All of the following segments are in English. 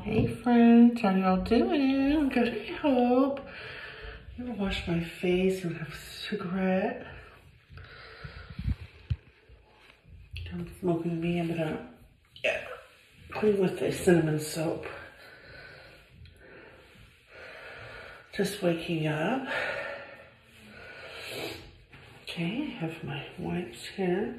Hey friends, how y'all doing? Good, I hope. I'm gonna wash my face and have a cigarette. I'm smoking me, I'm gonna clean with the cinnamon soap. Just waking up. Okay, I have my wipes here.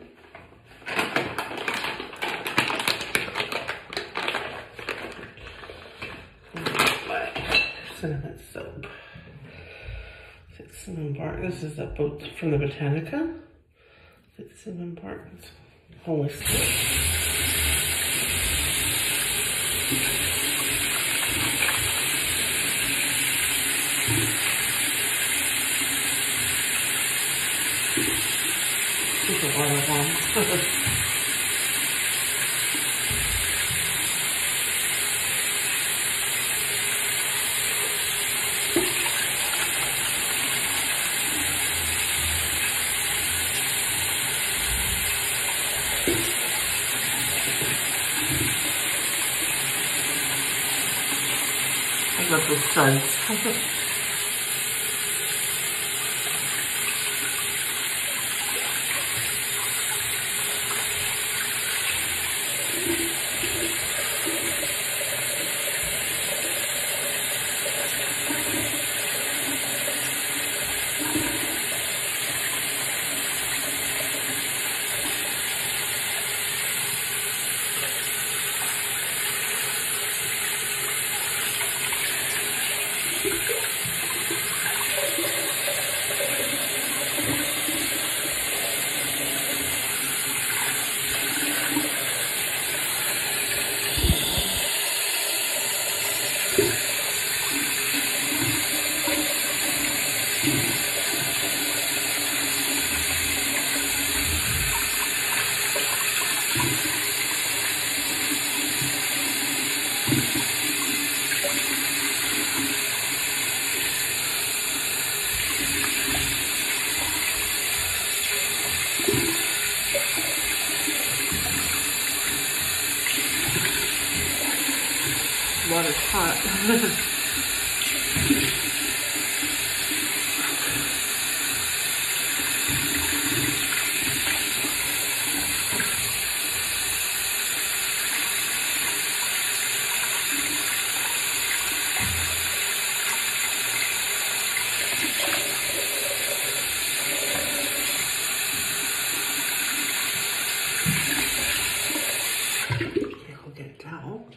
Cinnamon soap. It's cinnamon bark. This is a boat from the Botanica. It's cinnamon bark. It's holistic. Keep the water warm. I love the sun. Water's hot. I'll get a towel.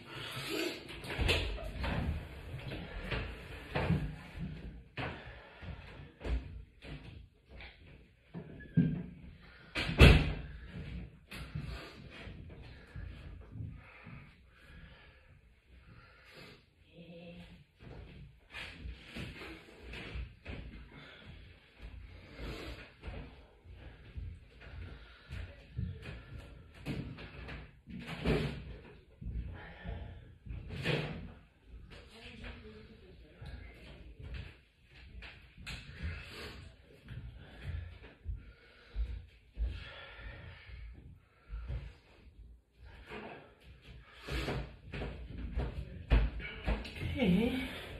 Okay.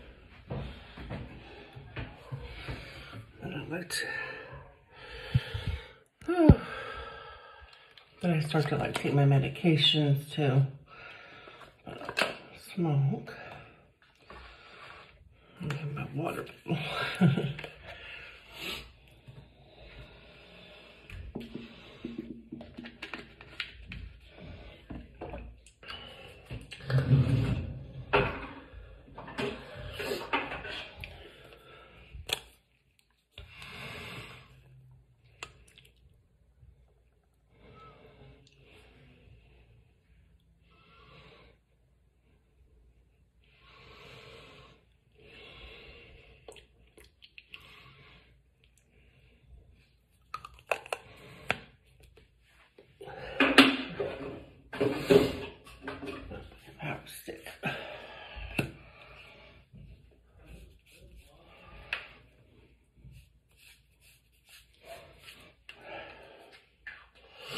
Then I start to take my medications too. Smoke. And get my water.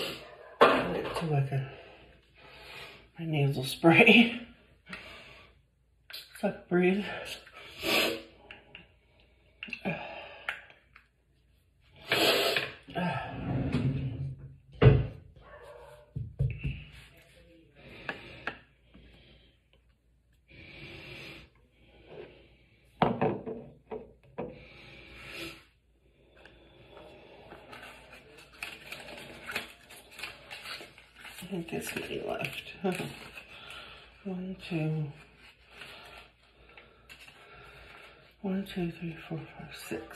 My nasal spray. Suck, breathe. I think there's many left. 1, 2, 1, 2, 3, 4, 5, 6.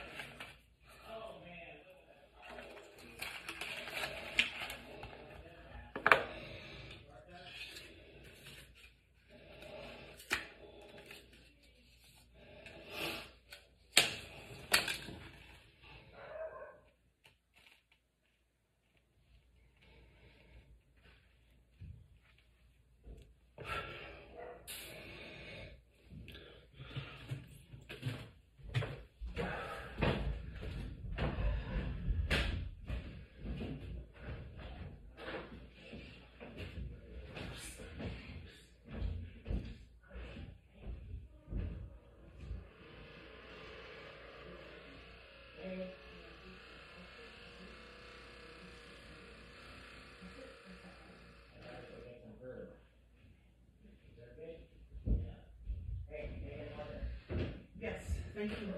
Yes, thank you.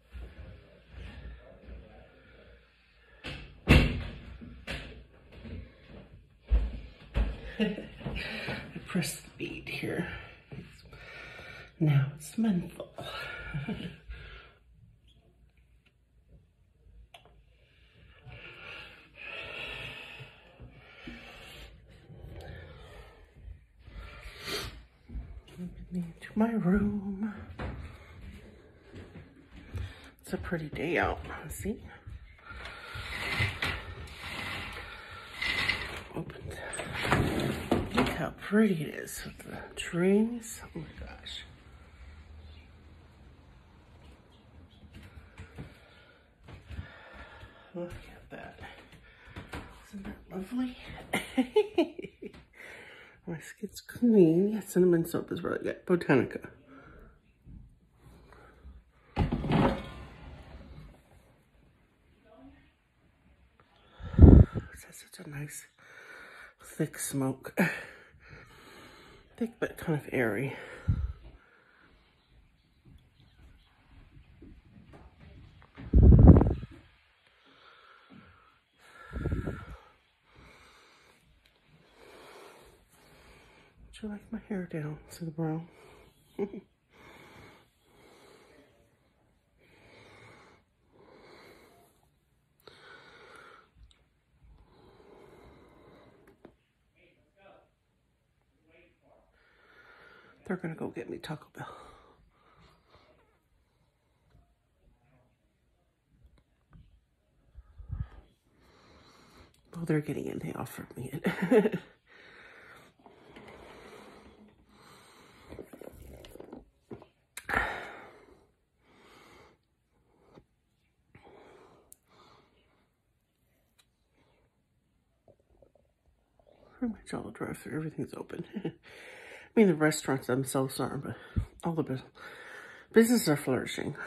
I pressed the bead here. Now it's menthol. To my room. It's a pretty day out. See? Open. Look how pretty it is with the trees. Oh my gosh. Look at that. Isn't that lovely? My skin's clean. Cinnamon soap is really good. Botanica. That's such a nice thick smoke. Thick but kind of airy. I like my hair down to the brown. They're gonna go get me Taco Bell. Oh, they're getting it. They offered me it. Pretty much all the drive-through, everything's open. I mean, the restaurants themselves aren't, but all the businesses are flourishing.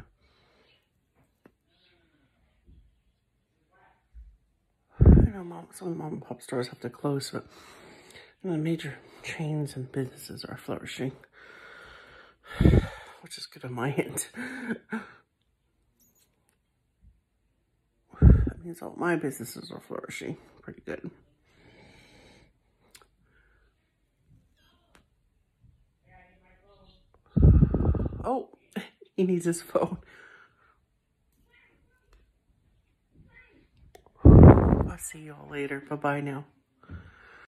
I know some of the mom and pop stores have to close, but the major chains and businesses are flourishing, which is good on my end. That means all my businesses are flourishing. Pretty good. Oh, he needs his phone. I'll see you all later. Bye-bye now.